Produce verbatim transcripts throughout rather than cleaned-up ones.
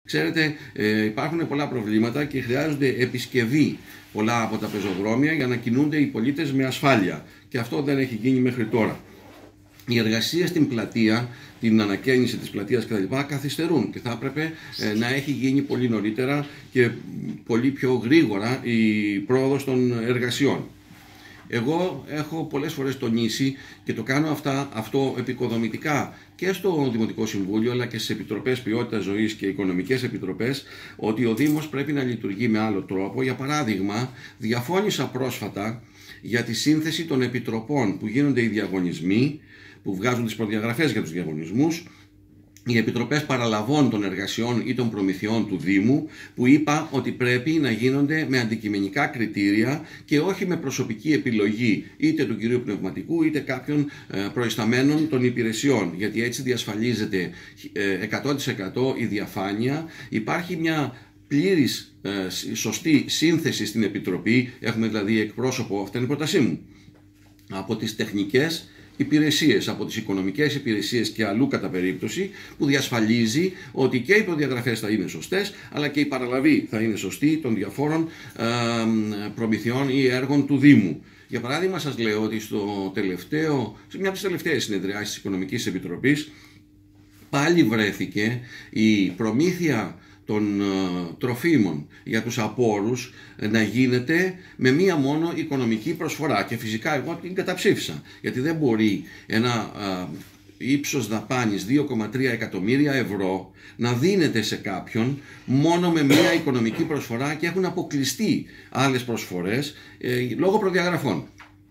Ξέρετε, ε, υπάρχουν πολλά προβλήματα και χρειάζονται επισκευή πολλά από τα πεζοδρόμια για να κινούνται οι πολίτες με ασφάλεια. Και αυτό δεν έχει γίνει μέχρι τώρα. Οι εργασίες στην πλατεία, την ανακαίνιση της πλατείας κτλ. Καθυστερούν και θα έπρεπε ε, να έχει γίνει πολύ νωρίτερα και πολύ πιο γρήγορα η πρόοδος των εργασιών. Εγώ έχω πολλές φορές τονίσει και το κάνω αυτά, αυτό επικοδομητικά και στο Δημοτικό Συμβούλιο αλλά και στις Επιτροπές Ποιότητας Ζωής και Οικονομικές Επιτροπές ότι ο Δήμος πρέπει να λειτουργεί με άλλο τρόπο. Για παράδειγμα, διαφώνησα πρόσφατα για τη σύνθεση των επιτροπών που γίνονται οι διαγωνισμοί, που βγάζουν τις προδιαγραφές για τους διαγωνισμούς, οι επιτροπές παραλαβών των εργασιών ή των προμηθειών του Δήμου, που είπα ότι πρέπει να γίνονται με αντικειμενικά κριτήρια και όχι με προσωπική επιλογή είτε του κυρίου Πνευματικού είτε κάποιων προϊσταμένων των υπηρεσιών, γιατί έτσι διασφαλίζεται εκατό τοις εκατό η διαφάνεια. Υπάρχει μια πλήρης σωστή σύνθεση στην Επιτροπή, έχουμε δηλαδή εκπρόσωπο, αυτή είναι η πρότασή μου, από τις τεχνικές υπηρεσίες, από τις οικονομικές υπηρεσίες και αλλού κατά περίπτωση, που διασφαλίζει ότι και οι προδιαγραφές θα είναι σωστές αλλά και η παραλαβή θα είναι σωστή των διαφόρων ε, προμηθειών ή έργων του Δήμου. Για παράδειγμα, σας λέω ότι στο τελευταίο, σε μια από τις τελευταίες συνεδριάσεις της Οικονομικής Επιτροπής πάλι βρέθηκε η προμήθεια των uh, τροφίμων για τους απόρους να γίνεται με μία μόνο οικονομική προσφορά και φυσικά εγώ την καταψήφισα, γιατί δεν μπορεί ένα uh, ύψος δαπάνης δύο κόμμα τρία εκατομμύρια ευρώ να δίνεται σε κάποιον μόνο με μία οικονομική προσφορά και έχουν αποκλειστεί άλλες προσφορές ε, λόγω προδιαγραφών.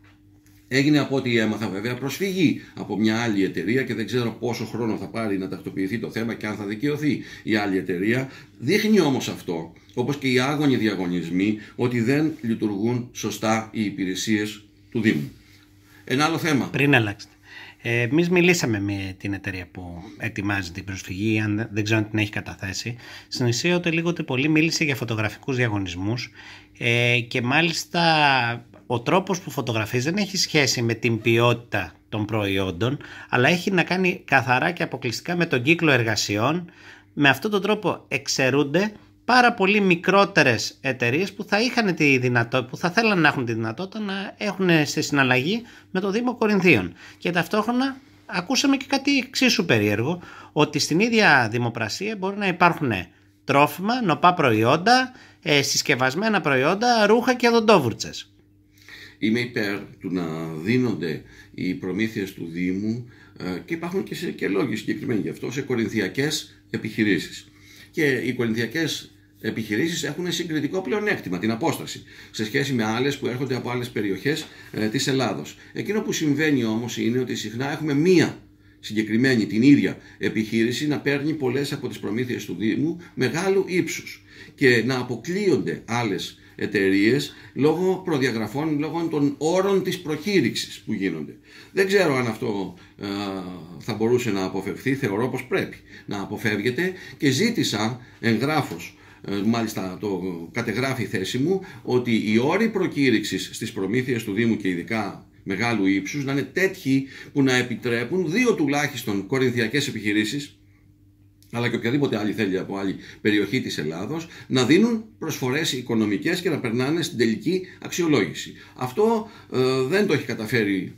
Έγινε, από ό,τι έμαθα βέβαια, προσφυγή από μια άλλη εταιρεία και δεν ξέρω πόσο χρόνο θα πάρει να τακτοποιηθεί το θέμα και αν θα δικαιωθεί η άλλη εταιρεία. Δείχνει όμως αυτό, όπως και οι άγονοι διαγωνισμοί, ότι δεν λειτουργούν σωστά οι υπηρεσίες του Δήμου. Ένα άλλο θέμα. Πριν αλλάξετε. Ε, εμείς μιλήσαμε με την εταιρεία που ετοιμάζει την προσφυγή, αν δεν ξέρω αν την έχει καταθέσει. Στην ουσία, ούτε λίγο ούτε πολύ μίλησε για φωτογραφικούς διαγωνισμούς ε, και μάλιστα ο τρόπος που φωτογραφίζει δεν έχει σχέση με την ποιότητα των προϊόντων, αλλά έχει να κάνει καθαρά και αποκλειστικά με τον κύκλο εργασιών. Με αυτόν τον τρόπο εξαιρούνται πάρα πολύ μικρότερες εταιρείες που θα, είχαν τη δυνατότητα, που θα θέλαν να έχουν τη δυνατότητα να έχουν σε συναλλαγή με το Δήμο Κορινθίων. Και ταυτόχρονα ακούσαμε και κάτι εξίσου περίεργο, ότι στην ίδια δημοπρασία μπορεί να υπάρχουν τρόφιμα, νοπά προϊόντα, ε, συσκευασμένα προϊόντα, ρούχα και οδοντόβουρτσες. Είμαι υπέρ του να δίνονται οι προμήθειες του Δήμου και υπάρχουν και, σε, και λόγοι συγκεκριμένοι γι' αυτό σε κορινθιακές επιχειρήσεις. Και οι κορινθιακές επιχειρήσεις έχουν συγκριτικό πλεονέκτημα, την απόσταση, σε σχέση με άλλες που έρχονται από άλλες περιοχές ε, της Ελλάδος. Εκείνο που συμβαίνει όμως είναι ότι συχνά έχουμε μία συγκεκριμένη, την ίδια επιχείρηση, να παίρνει πολλές από τις προμήθειες του Δήμου μεγάλου ύψους και να αποκλείονται άλλες εταιρείες λόγω προδιαγραφών, λόγω των όρων της προκήρυξης που γίνονται. Δεν ξέρω αν αυτό α, θα μπορούσε να αποφευχθεί, θεωρώ πως πρέπει να αποφεύγεται και ζήτησα εγγράφος, μάλιστα το κατεγράφει η θέση μου, ότι οι όροι προκήρυξης στις προμήθειες του Δήμου και ειδικά μεγάλου ύψους να είναι τέτοιοι που να επιτρέπουν δύο τουλάχιστον κορινθιακές επιχειρήσεις, αλλά και οποιαδήποτε άλλη θέλει από άλλη περιοχή της Ελλάδος, να δίνουν προσφορές οικονομικές και να περνάνε στην τελική αξιολόγηση. Αυτό ε, δεν το έχει καταφέρει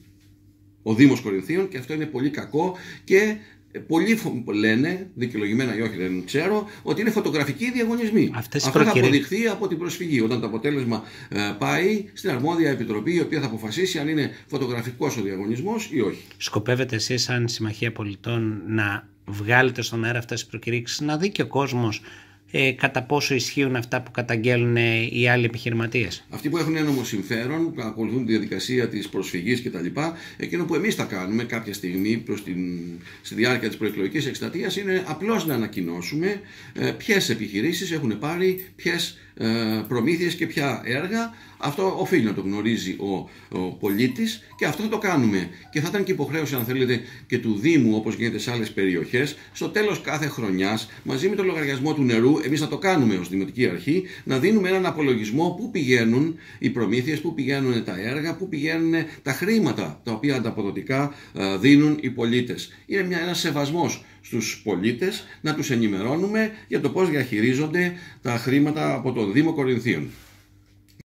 ο Δήμος Κορινθίων και αυτό είναι πολύ κακό και πολλοί λένε, δικαιολογημένα ή όχι δεν ξέρω, ότι είναι φωτογραφικοί διαγωνισμοί. Αυτές αυτό προκυρί... θα αποδειχθεί από την προσφυγή, όταν το αποτέλεσμα ε, πάει στην αρμόδια επιτροπή, η οποία θα αποφασίσει αν είναι φωτογραφικός ο διαγωνισμός ή όχι. Σκοπεύετε εσείς, σαν Συμμαχία Πολιτών, να βγάλετε στον αέρα αυτές τις προκηρύξεις, να δει και ο κόσμος ε, κατά πόσο ισχύουν αυτά που καταγγέλνουν οι άλλοι επιχειρηματίες? Αυτοί που έχουν ένομο συμφέρον, που ακολουθούν τη διαδικασία της προσφυγής κτλ., εκείνο που εμείς θα κάνουμε κάποια στιγμή προς την, στη διάρκεια της προεκλογικής εκστρατείας είναι απλώς να ανακοινώσουμε ε, ποιες επιχειρήσεις έχουν πάρει ποιες ε, προμήθειες και ποια έργα. Αυτό οφείλει να το γνωρίζει ο, ο πολίτης και αυτό θα το κάνουμε. Και θα ήταν και υποχρέωση, αν θέλετε, και του Δήμου, όπως γίνεται σε άλλες περιοχές, στο τέλος κάθε χρονιάς, μαζί με το λογαριασμό του νερού, εμείς να το κάνουμε ως Δημοτική Αρχή, να δίνουμε έναν απολογισμό πού πηγαίνουν οι προμήθειες, πού πηγαίνουν τα έργα, πού πηγαίνουν τα χρήματα τα οποία ανταποδοτικά δίνουν οι πολίτες. Είναι μια, ένας σεβασμός στους πολίτες, να τους ενημερώνουμε για το πώς διαχειρίζονται τα χρήματα από τον Δήμο Κορινθίων.